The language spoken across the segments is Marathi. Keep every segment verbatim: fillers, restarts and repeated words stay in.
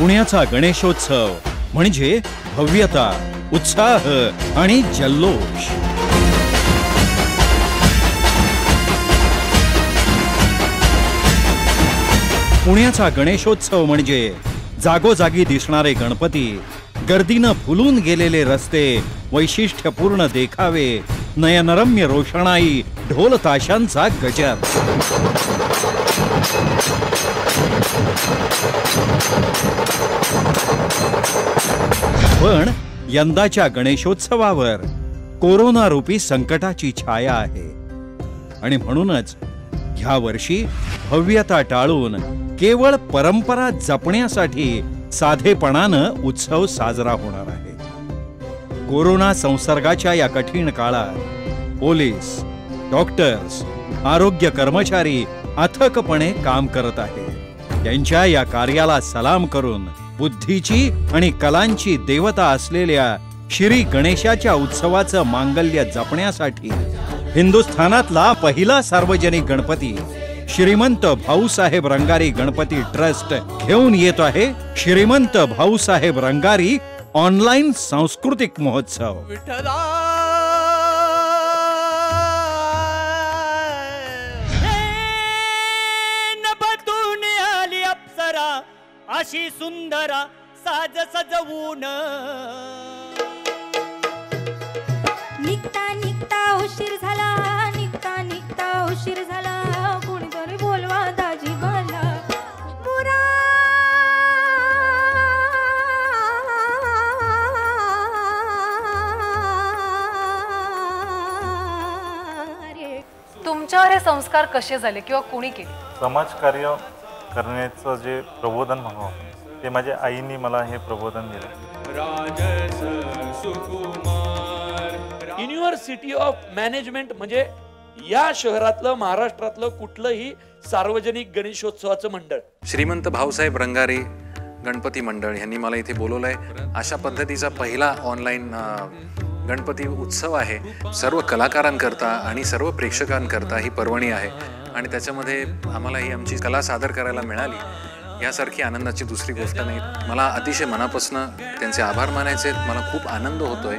पुण्याचा गणेशोत्सव म्हणजे भव्यता, उत्साह आणि जल्लोष। पुण्याचा गणेशोत्सव म्हणजे जागोजागी दिसणारे गणपती, गर्दीनं फुलून गेलेले रस्ते, वैशिष्ट्यपूर्ण देखावे, नयनरम्य रोषणाई, ढोल ताशांचा गजर। पण यंदाच्या गणेशोत्सवावर कोरोना रूपी संकटाची छाया आहे आणि म्हणूनच ह्या वर्षी भव्यता टाळून केवळ परंपरा जपण्यासाठी साधेपणानं उत्सव साजरा होणार आहे। कोरोना संसर्गाच्या या कठीण काळात पोलीस, डॉक्टर्स, आरोग्य कर्मचारी अथकपणे काम करत आहेत। त्यांच्या या कार्याला सलाम करून बुद्धीची आणि कलांची देवता असलेल्या श्री गणेशाच्या उत्सवाचं मांगल्य जपण्यासाठी हिंदुस्थानातला पहिला सार्वजनिक गणपती श्रीमंत भाऊसाहेब रंगारी गणपती ट्रस्ट घेऊन येतो आहे श्रीमंत भाऊसाहेब रंगारी ऑनलाइन सांस्कृतिक महोत्सव। अशी सुंदरा साज सजवून निघता निघता उशीर झाला, निघता निघता उशीर झाला, कोणीतरी बोलवा दाजी मला मुरा। तुमच्यावर हे संस्कार कसे झाले किंवा कोणी केले? समाजकार्य करण्याचं जे प्रबोधन म्हणू ते माझ्या आईने मला हे प्रबोधन दिलं। युनिव्हर्सिटी ऑफ मॅनेजमेंट म्हणजे या शहरातलं महाराष्ट्रातलं कुठलंही सार्वजनिक गणेशोत्सवाचं मंडळ श्रीमंत भाऊसाहेब रंगारी गणपती मंडळ यांनी मला इथे बोलवलंय। अशा पद्धतीचा पहिला ऑनलाईन गणपती उत्सव आहे। सर्व कलाकारांकरता आणि सर्व प्रेक्षकांकरता ही पर्वणी आहे आणि त्याच्यामध्ये आम्हाला ही आमची कला सादर करायला मिळाली यासारखी आनंदाची दुसरी गोष्ट नाही। मला अतिशय मनापासून त्यांचे आभार मानायचे, मला खूप आनंद होतोय।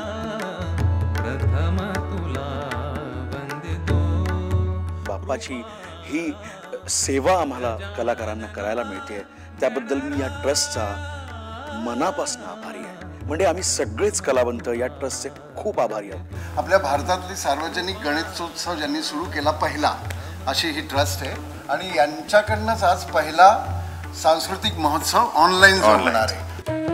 बाप्पाची ही सेवा आम्हाला कलाकारांना करायला मिळते, त्याबद्दल मी या ट्रस्टचा मनापासून आभारी आहे। म्हणजे आम्ही सगळेच कलावंत या ट्रस्टचे खूप आभारी आहोत। आपल्या भारतातली सार्वजनिक गणेशोत्सव ज्यांनी सुरू केला पहिला अशी ही ट्रस्ट आहे आणि यांच्याकडनंच आज पहिला सांस्कृतिक महोत्सव ऑनलाईन होणार आहे।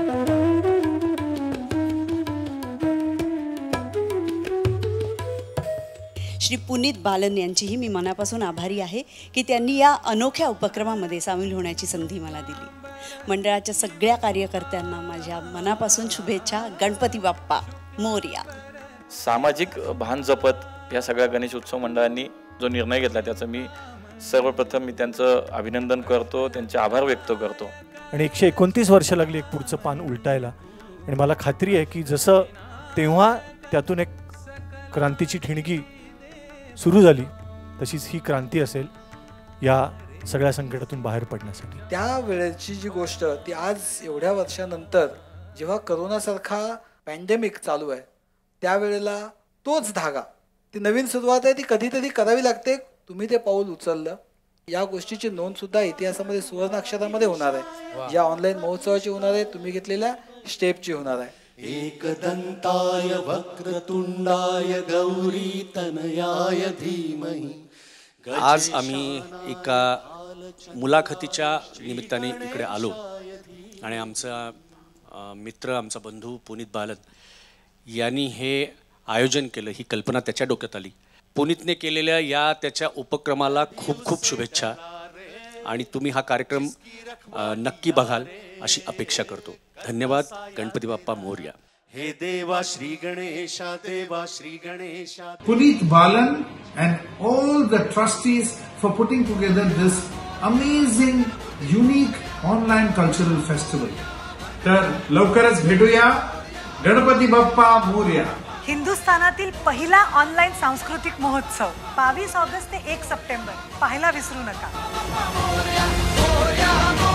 श्री पुनीत बालन यांचीही मी मनापासून आभारी आहे की त्यांनी या अनोख्या उपक्रमामध्ये सामील होण्याची संधी मला दिली। मंडळाच्या सगळ्या कार्यकर्त्यांना माझ्या मनापासून शुभेच्छा। गणपती बाप्पा मोरया। सामाजिक भान जपत या सगळ्या गणेश उत्सव मंडळांनी जो निर्णय घेतला त्याचं मी सर्वप्रथम मी त्यांचं अभिनंदन करतो, त्यांचे आभार व्यक्त करतो। आणि एकशे एकोणतीस वर्ष लागली एक पुढचं पान उलटायला आणि मला खात्री आहे की जसं तेव्हा त्यातून एक क्रांतीची ठिणगी सुरू झाली तशीच ही क्रांती असेल या सगळ्या संकटातून बाहेर पडण्यासाठी। त्या वेळेची जी गोष्ट ती आज एवढ्या वर्षानंतर जेव्हा करोनासारखा पॅन्डेमिक चालू आहे त्यावेळेला तोच धागा, ती नवीन सुरुवात आहे, ती कधीतरी करावी लागते। तुम्ही ते पाऊल उचललं, या गोष्टीची नोंद सुद्धा इतिहासामध्ये सुवर्णाक्षरामध्ये होणार आहे। या ऑनलाईन महोत्सवाची होणार आहे, तुम्ही घेतलेल्या स्टेपची होणार आहे। एकदंताय वक्रतुंडाय गौरी तनयाय धीमहि। आज आम्ही एका मुलाखतीच्या निमित्ताने इकडे आलो आणि आमचा मित्र, आमचा बंधू पुनीत बालन यांनी हे आयोजन केलं। ही कल्पना त्याच्या डोक्यात आली। पुनीतने केलेल्या या त्याच्या उपक्रमाला खूप खूप शुभेच्छा आणि तुम्ही हा कार्यक्रम नक्की बघाल अशी अपेक्षा करतो। धन्यवाद। गणपती बाप्पा मोरया। हे देवा श्री गणेशा, देवा Shri Ganesha. Puneet Balan and all the trustees for putting together this amazing, unique online cultural festival. तर लवकरच भेटूया। गणपती बाप्पा मोरया। हिंदुस्थानातील पहिला ऑनलाईन सांस्कृतिक महोत्सव बावीस ऑगस्ट ते एक सप्टेंबर पाहायला विसरू नका।